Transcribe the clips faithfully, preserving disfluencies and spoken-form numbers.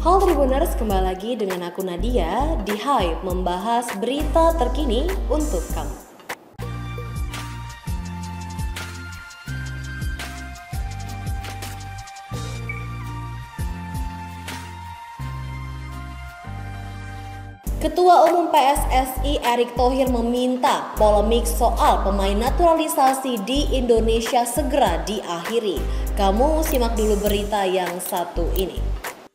Halo Tribuners, kembali lagi dengan aku Nadia di Hype membahas berita terkini untuk kamu. Ketua Umum P S S I Erick Thohir meminta polemik soal pemain naturalisasi di Indonesia segera diakhiri. Kamu simak dulu berita yang satu ini.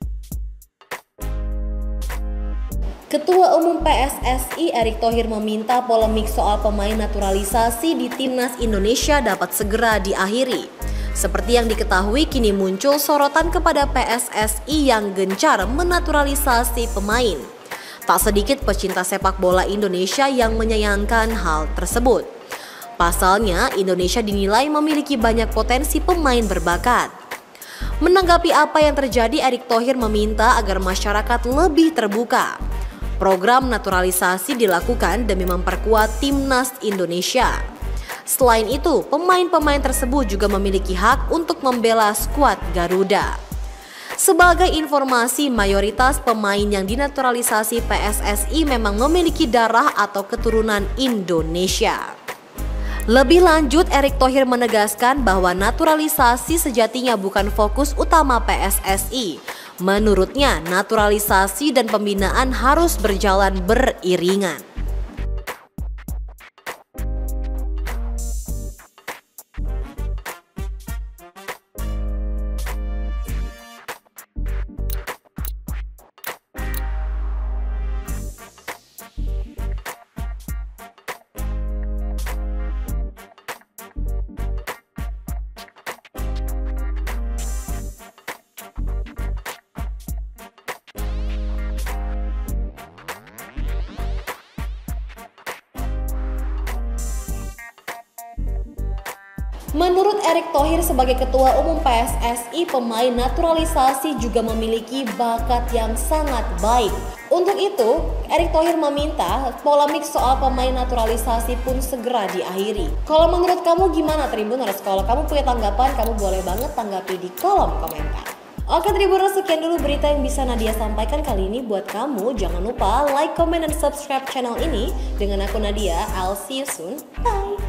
Ketua Umum P S S I Erick Thohir meminta polemik soal pemain naturalisasi di Timnas Indonesia dapat segera diakhiri. Seperti yang diketahui, kini muncul sorotan kepada P S S I yang gencar menaturalisasi pemain. Tak sedikit pecinta sepak bola Indonesia yang menyayangkan hal tersebut. Pasalnya, Indonesia dinilai memiliki banyak potensi pemain berbakat. Menanggapi apa yang terjadi, Erick Thohir meminta agar masyarakat lebih terbuka. Program naturalisasi dilakukan demi memperkuat Timnas Indonesia. Selain itu, pemain-pemain tersebut juga memiliki hak untuk membela skuad Garuda. Sebagai informasi, mayoritas pemain yang dinaturalisasi P S S I memang memiliki darah atau keturunan Indonesia. Lebih lanjut, Erick Thohir menegaskan bahwa naturalisasi sejatinya bukan fokus utama P S S I. Menurutnya, naturalisasi dan pembinaan harus berjalan beriringan. Menurut Erick Thohir sebagai Ketua Umum P S S I, pemain naturalisasi juga memiliki bakat yang sangat baik. Untuk itu, Erick Thohir meminta polemik soal pemain naturalisasi pun segera diakhiri. Kalau menurut kamu gimana Tribuners? Kalau kamu punya tanggapan, kamu boleh banget tanggapi di kolom komentar. Oke Tribuners, sekian dulu berita yang bisa Nadia sampaikan kali ini buat kamu. Jangan lupa like, comment, dan subscribe channel ini. Dengan aku Nadia, I'll see you soon. Bye!